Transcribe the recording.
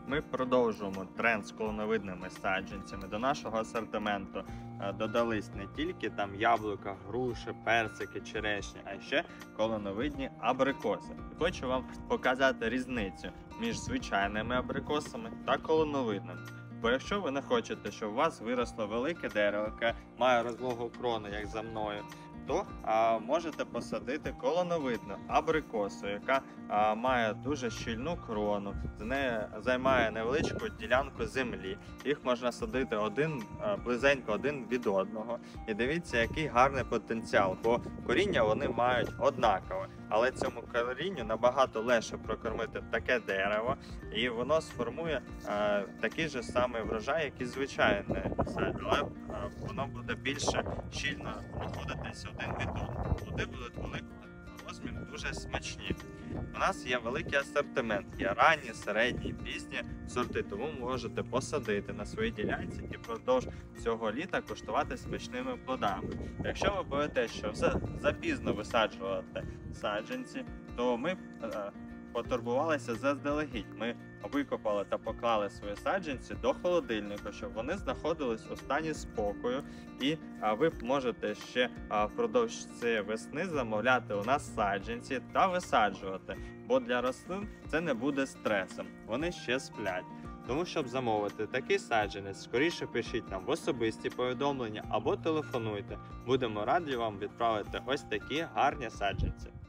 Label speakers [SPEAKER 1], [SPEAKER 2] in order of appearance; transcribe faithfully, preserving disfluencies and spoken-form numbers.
[SPEAKER 1] Ми продовжуємо тренд з колоновидними саджанцями. До нашого асортименту е, додались не тільки там яблука, груші, персики, черешні, а ще колоновидні абрикоси. І хочу вам показати різницю між звичайними абрикосами та колоновидними. Бо якщо ви не хочете, щоб у вас виросло велике дерево, яке має розлогу крону, як за мною, то а, можете посадити колоновидну абрикосу, яка а, має дуже щільну крону, з нею займає невеличку ділянку землі. Їх можна садити один а, близенько один від одного. І дивіться, який гарний потенціал, бо коріння вони мають однакове. Але цьому корінню набагато легше прокормити таке дерево, і воно сформує а, такий же самий врожай, як і звичайне сад, але а, воно буде більше щільно знаходитись один від одного. Плоди будуть великого розміру, дуже смачні. У нас є великий асортимент, є ранні, середні, пізні сорти, тому можете посадити на своїй ділянці і впродовж цього літа куштувати смачними плодами. Якщо ви боїтеся, що все запізно висаджувати саджанці, то ми е, потурбувалися заздалегідь. Ми викопали та поклали свої саджанці до холодильника, щоб вони знаходились у стані спокою, і а, ви можете ще а, впродовж цієї весни замовляти у нас саджанці та висаджувати, бо для рослин це не буде стресом, вони ще сплять. Тому, щоб замовити такий саджанець, скоріше пишіть нам в особисті повідомлення або телефонуйте. Будемо раді вам відправити ось такі гарні саджанці.